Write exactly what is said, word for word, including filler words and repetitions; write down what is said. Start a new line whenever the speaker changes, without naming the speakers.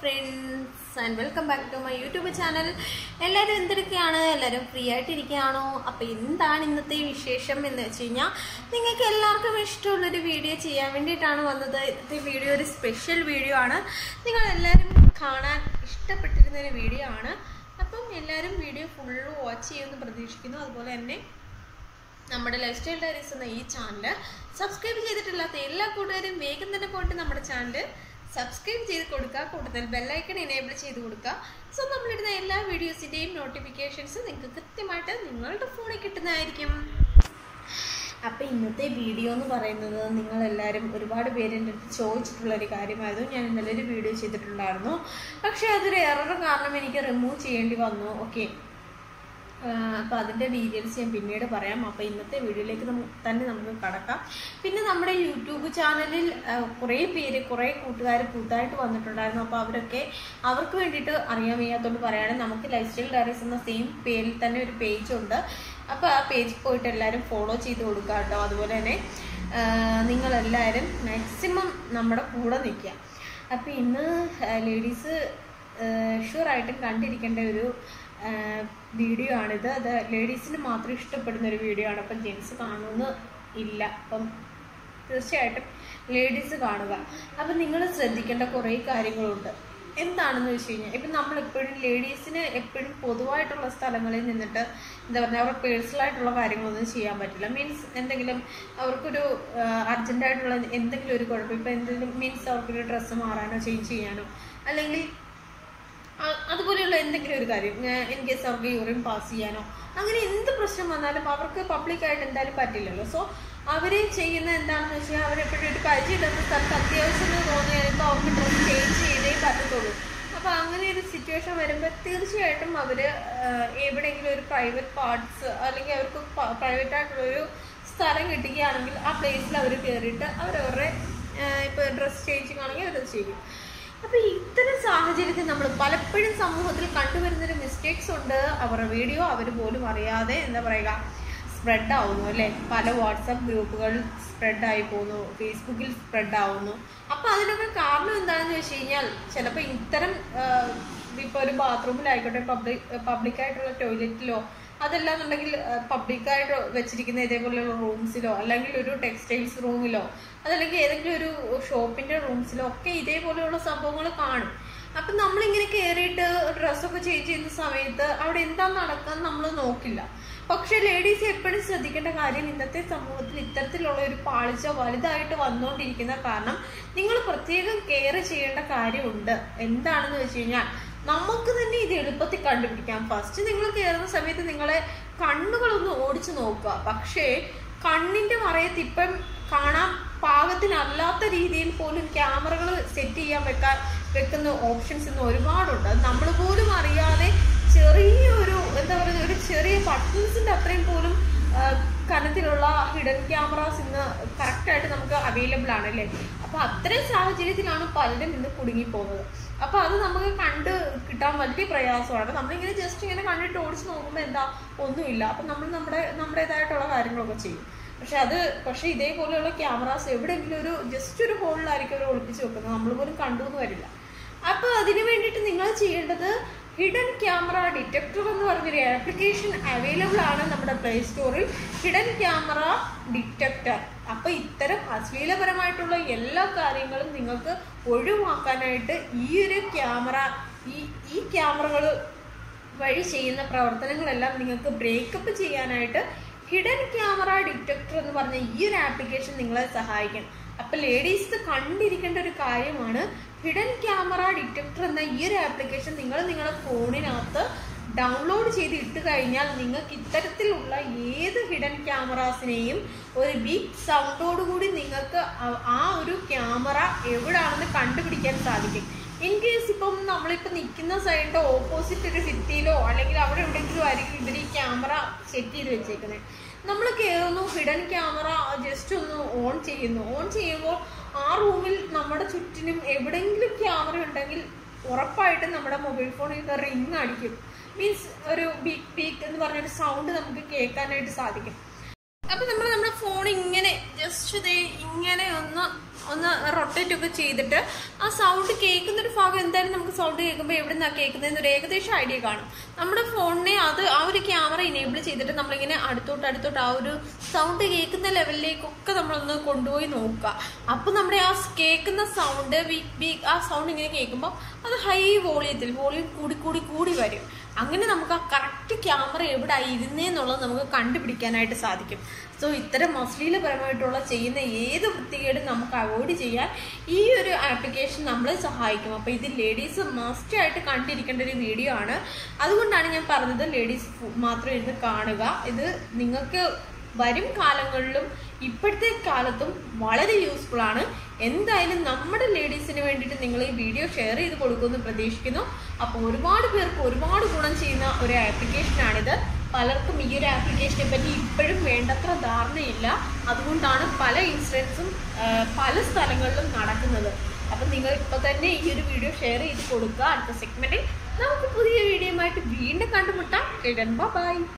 friends and welcome back to my YouTube channel. എല്ലാവരും എന്തെടുക്കുകയാണ്? എല്ലാവരും free ആയിട്ടിരിക്കുകയാണോ? അപ്പോൾ എന്താണ് ഇന്നത്തെ വിശേഷം എന്ന് വെച്ച് കഴിഞ്ഞാൽ നിങ്ങൾക്ക് എല്ലാവർക്കും ഇഷ്ടമുള്ളൊരു വീഡിയോ ചെയ്യാൻ വേണ്ടിയിട്ടാണ് വന്നത്. ഇന്നത്തെ വീഡിയോ ഒരു സ്പെഷ്യൽ വീഡിയോ ആണ്. നിങ്ങളെല്ലാവരും കാണാൻ ഇഷ്ടപ്പെട്ടിരുന്ന ഒരു വീഡിയോ ആണ്. അപ്പം എല്ലാവരും വീഡിയോ ഫുള്ള് വാച്ച് ചെയ്യുമെന്ന് പ്രതീക്ഷിക്കുന്നു. അതുപോലെ തന്നെ നമ്മുടെ ലൈഫ് സ്റ്റൈൽ ഡയറീസ് എന്ന ഈ ചാനൽ സബ്സ്ക്രൈബ് ചെയ്തിട്ടില്ലാത്ത എല്ലാ കൂട്ടുകാരും വേഗം തന്നെ പോയിട്ട് നമ്മുടെ ചാനൽ സബ്സ്ക്രൈബ് ചെയ്ത് കൊടുക്കുക. കൂടുതൽ ബെല്ലൈക്കൺ എനേബിൾ ചെയ്ത് കൊടുക്കുക. സോ നമ്മളിടുന്ന എല്ലാ വീഡിയോസിൻ്റെയും നോട്ടിഫിക്കേഷൻസ് നിങ്ങൾക്ക് കൃത്യമായിട്ട് നിങ്ങളുടെ ഫോണിൽ കിട്ടുന്നതായിരിക്കും. അപ്പോൾ ഇന്നത്തെ വീഡിയോ എന്ന് പറയുന്നത് നിങ്ങളെല്ലാവരും ഒരുപാട് പേര് എൻ്റെ അടുത്ത് ചോദിച്ചിട്ടുള്ളൊരു കാര്യമായിരുന്നു. ഞാൻ ഇന്നലെ ഒരു വീഡിയോ ചെയ്തിട്ടുണ്ടായിരുന്നു. പക്ഷേ അതൊരു എറർ കാരണം എനിക്ക് റിമൂവ് ചെയ്യേണ്ടി വന്നു. ഓക്കെ, അപ്പോൾ അതിൻ്റെ ഡീറ്റെയിൽസ് ഞാൻ പിന്നീട് പറയാം. അപ്പോൾ ഇന്നത്തെ വീഡിയോയിലേക്ക് തന്നെ നമുക്ക് കടക്കാം. പിന്നെ നമ്മുടെ യൂട്യൂബ് ചാനലിൽ കുറേ പേര് കുറേ കൂട്ടുകാർ പുതുതായിട്ട് വന്നിട്ടുണ്ടായിരുന്നു. അപ്പോൾ അവരൊക്കെ അവർക്ക് വേണ്ടിയിട്ട് അറിയാൻ വയ്യാത്തതുകൊണ്ട് പറയുകയാണെങ്കിൽ നമുക്ക് ലൈഫ് സ്റ്റൈൽ ഡയറീസ് എന്ന സെയിം പേരിൽ തന്നെ ഒരു പേജുണ്ട്. അപ്പോൾ ആ പേജിൽ പോയിട്ട് എല്ലാവരും ഫോളോ ചെയ്ത് കൊടുക്കുക കേട്ടോ. അതുപോലെ തന്നെ നിങ്ങളെല്ലാവരും മാക്സിമം നമ്മുടെ കൂടെ നിൽക്കുക. അപ്പോൾ ഇന്ന് ലേഡീസ് ഷുവറായിട്ടും കണ്ടിരിക്കേണ്ട ഒരു വീഡിയോ ആണിത്. അത് ലേഡീസിന് മാത്രം ഇഷ്ടപ്പെടുന്ന ഒരു വീഡിയോ ആണ്. അപ്പം ജെൻസ് കാണുമെന്ന് ഇല്ല. അപ്പം തീർച്ചയായിട്ടും ലേഡീസ് കാണുക. അപ്പം നിങ്ങൾ ശ്രദ്ധിക്കേണ്ട കുറേ കാര്യങ്ങളുണ്ട്. എന്താണെന്ന് വെച്ച് കഴിഞ്ഞാൽ ഇപ്പം നമ്മളെപ്പോഴും ലേഡീസിന് എപ്പോഴും പൊതുവായിട്ടുള്ള സ്ഥലങ്ങളിൽ നിന്നിട്ട് എന്താ പറയുക അവർക്ക് പേഴ്സണലായിട്ടുള്ള കാര്യങ്ങളൊന്നും ചെയ്യാൻ പറ്റില്ല. മീൻസ് എന്തെങ്കിലും അവർക്കൊരു അർജൻറ്റായിട്ടുള്ള എന്തെങ്കിലും ഒരു കുഴപ്പം ഇപ്പം എന്തെങ്കിലും മീൻസ് അവർക്കൊരു ഡ്രസ്സ് മാറാനോ ചേഞ്ച് ചെയ്യാനോ അല്ലെങ്കിൽ അതുപോലെയുള്ള എന്തെങ്കിലും ഒരു കാര്യം ഇൻ കേസ് അവർക്ക് യൂറിൻ പാസ് ചെയ്യാനോ അങ്ങനെ എന്ത് പ്രശ്നം വന്നാലും അവർക്ക് പബ്ലിക്കായിട്ട് എന്തായാലും പറ്റില്ലല്ലോ. സോ അവർ ചെയ്യുന്ന എന്താണെന്ന് വെച്ചാൽ അവരെപ്പോഴും ഒരു പരിചയമില്ലാത്ത സ്ഥലത്ത് അത്യാവശ്യം തോന്നിയാലിപ്പോൾ അവർക്ക് ഡ്രസ്സ് ചേഞ്ച് ചെയ്തേ പറ്റത്തുള്ളൂ. അപ്പോൾ അങ്ങനെ ഒരു സിറ്റുവേഷൻ വരുമ്പോൾ തീർച്ചയായിട്ടും അവർ എവിടെയെങ്കിലും ഒരു പ്രൈവറ്റ് പാർട്സ് അല്ലെങ്കിൽ അവർക്ക് പ്രൈവറ്റ് ആയിട്ടുള്ളൊരു സ്ഥലം കിട്ടുകയാണെങ്കിൽ ആ പ്ലേസിൽ അവർ കയറിയിട്ട് അവരവരുടെ ഇപ്പോൾ ഡ്രസ്സ് ചേഞ്ചിങ് ആണെങ്കിൽ അവരത് ചെയ്യും. അപ്പോൾ ഇത്തരം സാഹചര്യത്തിൽ നമ്മൾ പലപ്പോഴും സമൂഹത്തിൽ കണ്ടുവരുന്നൊരു മിസ്റ്റേക്സ് ഉണ്ട്. അവരുടെ വീഡിയോ അവർ പോലും അറിയാതെ എന്താ പറയുക സ്പ്രെഡ് ആവുന്നു അല്ലേ. പല വാട്സപ്പ് ഗ്രൂപ്പുകൾ സ്പ്രെഡായി പോകുന്നു, ഫേസ്ബുക്കിൽ സ്പ്രെഡ് ആവുന്നു. അപ്പോൾ അതിനൊക്കെ കാരണം എന്താണെന്ന് വെച്ച് കഴിഞ്ഞാൽ ചിലപ്പോൾ ഇത്തരം ഇപ്പോൾ ഒരു ബാത്റൂമിലായിക്കോട്ടെ പബ്ലിക് പബ്ലിക്കായിട്ടുള്ള ടോയ്ലറ്റിലോ അതല്ലാന്നുണ്ടെങ്കിൽ പബ്ലിക്കായിട്ട് വെച്ചിരിക്കുന്ന ഇതേപോലെയുള്ള റൂംസിലോ അല്ലെങ്കിൽ ഒരു ടെക്സ്റ്റൈൽസ് റൂമിലോ അതല്ലെങ്കിൽ ഏതെങ്കിലും ഒരു ഷോപ്പിൻ്റെ റൂംസിലോ ഒക്കെ ഇതേപോലെയുള്ള സംഭവങ്ങൾ കാണും. അപ്പം നമ്മളിങ്ങനെ കയറിയിട്ട് ഡ്രസ്സൊക്കെ ചേഞ്ച് ചെയ്യുന്ന സമയത്ത് അവിടെ എന്താ നടക്കാൻ നമ്മൾ നോക്കില്ല. പക്ഷെ ലേഡീസ് എപ്പോഴും ശ്രദ്ധിക്കേണ്ട കാര്യം ഇന്നത്തെ സമൂഹത്തിൽ ഇത്തരത്തിലുള്ള ഒരു പാളിച്ച വലുതായിട്ട് വന്നുകൊണ്ടിരിക്കുന്ന കാരണം നിങ്ങൾ പ്രത്യേകം കെയർ ചെയ്യേണ്ട കാര്യമുണ്ട്. എന്താണെന്ന് വെച്ച് കഴിഞ്ഞാൽ നമുക്ക് തന്നെ ഇത് എളുപ്പത്തിൽ കണ്ടുപിടിക്കാം. ഫസ്റ്റ് നിങ്ങൾ കയറുന്ന സമയത്ത് നിങ്ങളെ കണ്ണുകളൊന്ന് ഓടിച്ചു നോക്കുക. പക്ഷേ കണ്ണിന്റെ മറയത്ത് ഇപ്പം കാണാൻ പാകത്തിനല്ലാത്ത രീതിയിൽ പോലും ക്യാമറകൾ സെറ്റ് ചെയ്യാൻ വെക്കാൻ വെക്കുന്ന ഓപ്ഷൻസ് ഇന്ന് ഒരുപാടുണ്ട്. അത് നമ്മൾ പോലും അറിയാതെ ചെറിയൊരു എന്താ പറയുക ഒരു ചെറിയ ബട്ടൺസിന്റെ അത്രയും പോലും കനത്തിലുള്ള ഹിഡൻ ക്യാമറാസ് ഇന്ന് കറക്റ്റായിട്ട് നമുക്ക് അവൈലബിൾ ആണല്ലേ. അപ്പോൾ അത്രയും സാഹചര്യത്തിലാണ് പലരും ഇന്ന് കുടുങ്ങിപ്പോകുന്നത്. അപ്പോൾ അത് നമുക്ക് കണ്ട് കിട്ടാൻ വലിയ പ്രയാസമാണ്. നമ്മളിങ്ങനെ ജസ്റ്റ് ഇങ്ങനെ കണ്ടിട്ട് ഓടിച്ച് നോക്കുമ്പോൾ എന്താ ഒന്നുമില്ല. അപ്പം നമ്മൾ നമ്മുടെ നമ്മുടേതായിട്ടുള്ള കാര്യങ്ങളൊക്കെ ചെയ്യും. പക്ഷെ അത് പക്ഷേ ഇതേപോലെയുള്ള ക്യാമറാസ് എവിടെയെങ്കിലും ഒരു ജസ്റ്റ് ഒരു ഹോളിലായിരിക്കും അവർ ഒളിപ്പിച്ച് വെക്കുന്നത്. നമ്മൾ പോലും കണ്ടുവെന്ന് വരില്ല. അപ്പോൾ അതിന് വേണ്ടിയിട്ട് നിങ്ങൾ ചെയ്യേണ്ടത് ഹിഡൻ ക്യാമറ ഡിറ്റക്ടർ എന്ന് പറഞ്ഞൊരു ആപ്ലിക്കേഷൻ അവൈലബിൾ ആണ് നമ്മുടെ പ്ലേ സ്റ്റോറിൽ. Hidden camera detector. അപ്പോൾ ഇത്തരം അശ്ലീലപരമായിട്ടുള്ള എല്ലാ കാര്യങ്ങളും നിങ്ങൾക്ക് ഒഴിവാക്കാനായിട്ട് ഈ ഒരു ക്യാമറ ഈ ഈ ക്യാമറകൾ വഴി ചെയ്യുന്ന പ്രവർത്തനങ്ങളെല്ലാം നിങ്ങൾക്ക് ബ്രേക്കപ്പ് ചെയ്യാനായിട്ട് ഹിഡൻ ക്യാമറ ഡിറ്റക്ടർ എന്ന് പറഞ്ഞ ഈ ഒരു ആപ്ലിക്കേഷൻ നിങ്ങളെ സഹായിക്കും. അപ്പോൾ ലേഡീസ് കണ്ടിരിക്കേണ്ട ഒരു കാര്യമാണ് ഹിഡൻ ക്യാമറ ഡിറ്റക്ടർ എന്ന ഈ ഒരു ആപ്ലിക്കേഷൻ നിങ്ങൾ നിങ്ങളുടെ ഫോണിനകത്ത് ഡൗൺലോഡ് ചെയ്ത് ഇട്ട് കഴിഞ്ഞാൽ നിങ്ങൾക്ക് ഇത്തരത്തിലുള്ള ഏത് ഹിഡൻ ക്യാമറാസിനെയും ഒരു ബിഗ് സൗണ്ടോടുകൂടി നിങ്ങൾക്ക് ആ ഒരു ക്യാമറ എവിടാണെന്ന് കണ്ടുപിടിക്കാൻ സാധിക്കും. ഇൻ കേസ് ഇപ്പം നമ്മളിപ്പോൾ നിൽക്കുന്ന സൈഡിൻ്റെ ഓപ്പോസിറ്റ് ഒരു ഭിത്തിയിലോ അല്ലെങ്കിൽ അവിടെ എവിടെയെങ്കിലും ആയിരിക്കും ഇവർ ഈ ക്യാമറ സെറ്റ് ചെയ്ത് വെച്ചേക്കുന്നത്. നമ്മൾ കയറുന്നു, ഹിഡൻ ക്യാമറ ജസ്റ്റ് ഒന്ന് ഓൺ ചെയ്യുന്നു. ഓൺ ചെയ്യുമ്പോൾ ആ റൂമിൽ നമ്മുടെ ചുറ്റിനും എവിടെയെങ്കിലും ക്യാമറ ഉണ്ടെങ്കിൽ ഉറപ്പായിട്ടും നമ്മുടെ മൊബൈൽ ഫോണിൽ നിന്ന് റിങ് അടിക്കും. മീൻസ് ഒരു ബീക്ക് ബീക്ക് എന്ന് പറഞ്ഞൊരു സൗണ്ട് നമുക്ക് കേൾക്കാനായിട്ട് സാധിക്കും. അപ്പം നമ്മൾ നമ്മുടെ ഫോൺ ഇങ്ങനെ ജസ്റ്റ് ഇതേ ഇങ്ങനെ ഒന്ന് ഒന്ന് റൊട്ടേറ്റ് ഒക്കെ ചെയ്തിട്ട് ആ സൗണ്ട് കേൾക്കുന്നൊരു ഭാഗം എന്തായാലും നമുക്ക് സൗണ്ട് കേൾക്കുമ്പോൾ എവിടെ നിന്നാണ് കേൾക്കുന്നതെന്ന് ഒരു ഏകദേശം ഐഡിയ കാണും. നമ്മുടെ ഫോണിനെ അത് ആ ഒരു ക്യാമറ ഇനേബിൾ ചെയ്തിട്ട് നമ്മളിങ്ങനെ അടുത്തോട്ട് അടുത്തോട്ട് ആ ഒരു സൗണ്ട് കേൾക്കുന്ന ലെവലിലേക്കൊക്കെ നമ്മളൊന്ന് കൊണ്ടുപോയി നോക്കുക. അപ്പം നമ്മുടെ ആ കേൾക്കുന്ന സൗണ്ട് ആ സൗണ്ട് ഇങ്ങനെ കേൾക്കുമ്പോൾ അത് ഹൈ വോളിയത്തിൽ വോളിയം കൂടി കൂടി കൂടി വരും. അങ്ങനെ നമുക്ക് ആ കറക്റ്റ് ക്യാമറ എവിടെ ഇരുന്നേന്നുള്ളത് നമുക്ക് കണ്ടുപിടിക്കാനായിട്ട് സാധിക്കും. സോ ഇത്തരം അശ്ലീലപരമായിട്ടുള്ള ചെയ്യുന്ന ഏത് വൃത്തികേടും നമുക്ക് അവോയ്ഡ് ചെയ്യാൻ ഈ ഒരു ആപ്ലിക്കേഷൻ നമ്മളെ സഹായിക്കും. അപ്പോൾ ഇത് ലേഡീസ് മസ്റ്റ് ആയിട്ട് കണ്ടിരിക്കേണ്ട ഒരു വീഡിയോ ആണ്. അതുകൊണ്ടാണ് ഞാൻ പറഞ്ഞത് ലേഡീസ് മാത്രം ഇരുന്ന് കാണുക. ഇത് നിങ്ങൾക്ക് വരും കാലങ്ങളിലും ഇപ്പോഴത്തെ കാലത്തും വളരെ യൂസ്ഫുൾ ആണ്. എന്തായാലും നമ്മുടെ ലേഡീസിന് വേണ്ടിയിട്ട് നിങ്ങൾ ഈ വീഡിയോ ഷെയർ ചെയ്ത് കൊടുക്കുമെന്ന് പ്രതീക്ഷിക്കുന്നു. അപ്പോൾ ഒരുപാട് പേർക്ക് ഒരുപാട് ഗുണം ചെയ്യുന്ന ഒരു ആപ്ലിക്കേഷനാണിത്. പലർക്കും ഈ ഒരു ആപ്ലിക്കേഷനെ പറ്റി ഇപ്പോഴും വേണ്ടത്ര ധാരണയില്ല. അതുകൊണ്ടാണ് പല ഇൻസിഡൻസും പല സ്ഥലങ്ങളിലും നടക്കുന്നത്. അപ്പം നിങ്ങൾ ഇപ്പോൾ തന്നെ ഈ ഒരു വീഡിയോ ഷെയർ ചെയ്ത് കൊടുക്കുക. അടുത്ത സെഗ്മെന്റിൽ നമുക്ക് പുതിയ വീഡിയോയുമായിട്ട് വീണ്ടും കണ്ടുമുട്ടാം. ബൈ.